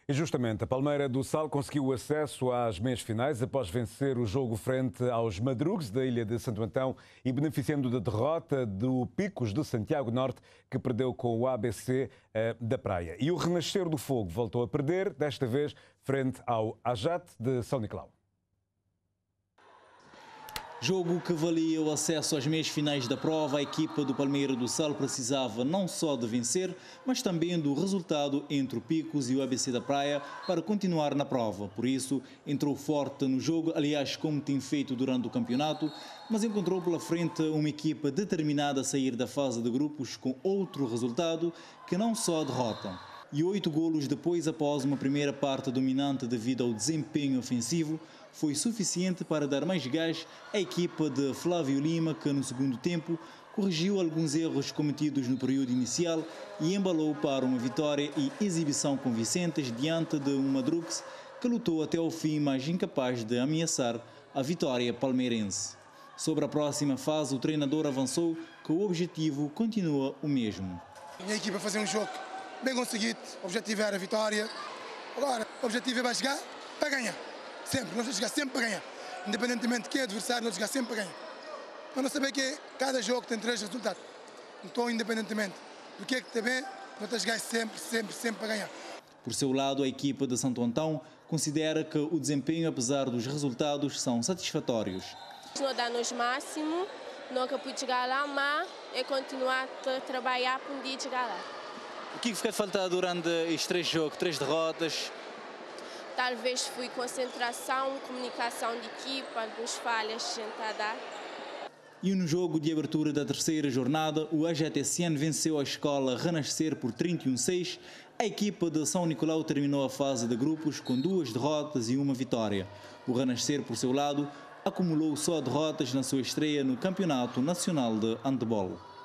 E justamente, a Palmeira do Sal conseguiu o acesso às meias finais após vencer o jogo frente aos Madrugues da Ilha de Santo Antão e beneficiando da derrota do Picos de Santiago Norte, que perdeu com o ABC da Praia. E o Renascer do Fogo voltou a perder, desta vez frente ao Ajat de São Nicolau. Jogo que valia o acesso às meias finais da prova, a equipa do Palmeira do Sal precisava não só de vencer, mas também do resultado entre o Picos e o ABC da Praia para continuar na prova. Por isso, entrou forte no jogo, aliás, como tem feito durante o campeonato, mas encontrou pela frente uma equipa determinada a sair da fase de grupos com outro resultado que não só a derrota. E 8 golos depois, após uma primeira parte dominante devido ao desempenho ofensivo, foi suficiente para dar mais gás à equipa de Flávio Lima, que no segundo tempo corrigiu alguns erros cometidos no período inicial e embalou para uma vitória e exibição convincentes diante de um Madrugues que lutou até ao fim, mas incapaz de ameaçar a vitória palmeirense. Sobre a próxima fase, o treinador avançou que o objetivo continua o mesmo. A minha equipa fazer um jogo bem conseguido, o objetivo era a vitória. Agora, o objetivo é para chegar para ganhar. Sempre, nós vamos jogar sempre para ganhar. Independentemente de quem é adversário, nós vamos jogar sempre para ganhar. Mas não saber que cada jogo tem 3 resultados. Então, independentemente do que também, nós vamos jogar sempre para ganhar. Por seu lado, a equipa de Santo Antão considera que o desempenho, apesar dos resultados, são satisfatórios. Nós damos o máximo, nunca pude chegar lá, mas é continuar a trabalhar para um dia chegar lá. O que fica a faltar durante estes 3 jogos, 3 derrotas? Talvez foi concentração, comunicação de equipa, algumas falhas que a gente está a dar. E no jogo de abertura da terceira jornada, o AJTCN venceu a escola Renascer por 31-6. A equipa de São Nicolau terminou a fase de grupos com 2 derrotas e 1 vitória. O Renascer, por seu lado, acumulou só derrotas na sua estreia no Campeonato Nacional de Handebol.